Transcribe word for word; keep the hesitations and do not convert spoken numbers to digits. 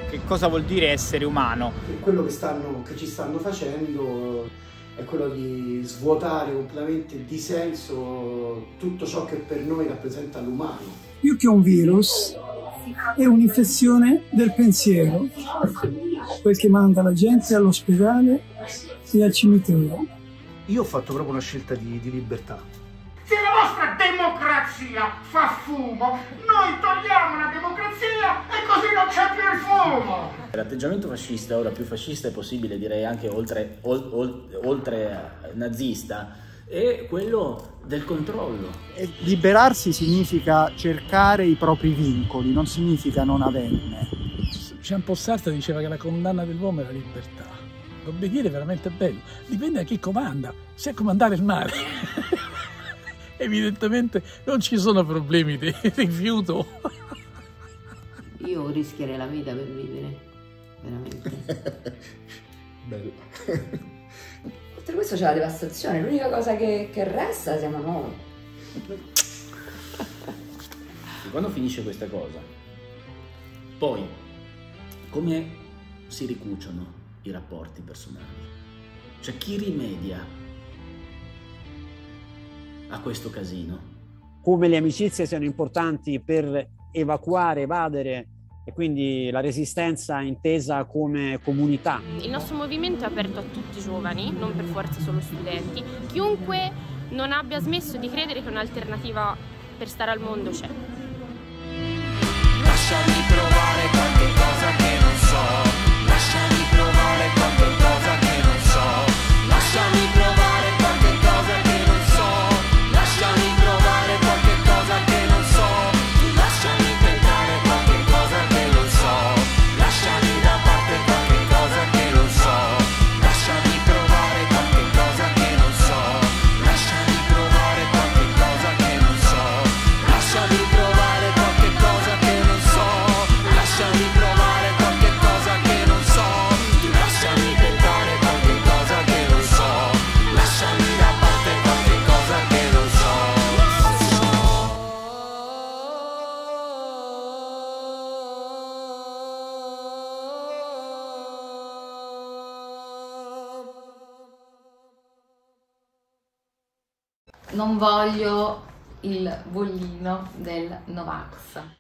che cosa vuol dire essere umano. E quello che, stanno, che ci stanno facendo è quello di svuotare completamente di senso tutto ciò che per noi rappresenta l'umano. Più che un virus è un'infezione del pensiero, quel che manda la gente all'ospedale e al cimitero. Io ho fatto proprio una scelta di, di libertà. Se la vostra democrazia fa fumo, noi togliamo la democrazia e così non c'è più il fumo! L'atteggiamento fascista, ora più fascista è possibile, direi anche oltre, ol, ol, oltre nazista, è quello del controllo. E liberarsi significa cercare i propri vincoli, non significa non averne. Jean-Paul Sartre diceva che la condanna dell'uomo è la libertà. L'obbedire è veramente bello, dipende da chi comanda, se comandare il mare. Evidentemente non ci sono problemi di rifiuto. Io rischierei la vita per vivere, veramente. Bello. Oltre a questo c'è la devastazione, l'unica cosa che, che resta siamo noi. Quando finisce questa cosa, poi come si ricuciono i rapporti personali? Cioè chi rimedia a questo casino? Come le amicizie siano importanti per evacuare, evadere, e quindi la resistenza intesa come comunità. Il nostro movimento è aperto a tutti i giovani, non per forza solo studenti. Chiunque non abbia smesso di credere che un'alternativa per stare al mondo c'è. Lasciami provare qualche cosa che non so, lasciami provare qualche cosa che non so, lasciami provare qualche cosa che non so, lasciami provare qualche cosa che non so, lasciami tentare qualche cosa che non so, lasciami da parte qualche cosa che non so, lasciami provare qualche cosa che non so, lasciami provare qualche cosa che non so, lasciami provare qualche cosa che non so, lasciami provare qualche cosa che non so, lasciami tentare qualche cosa che non so, lasciami da parte qualche cosa che non so. Non voglio il bollino del Novax.